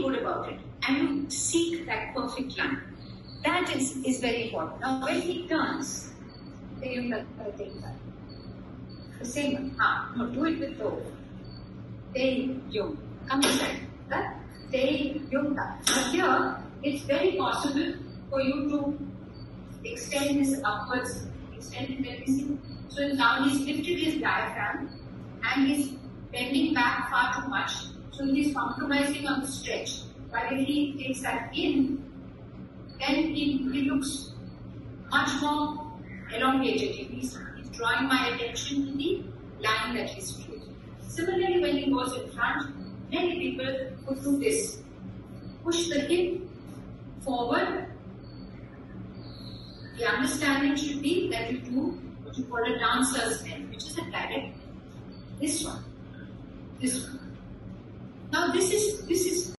good about it and you seek that perfect line. That is very important. Now when he turns, the same one. No, do it with the Te Yung. Come inside. Te Yung. But here, it's very possible for you to extend this upwards, extend it very easily. So now he's lifted his diaphragm and he's bending back far too much. So he's compromising on the stretch. But if he takes that in, then he looks much more elongated. He's drawing my attention to the line that he's creating. Similarly, when he goes in front, many people would do this. Push the hip forward. The understanding should be that you do what you call a dancer's bend, which is a direct bend. This one. Now this is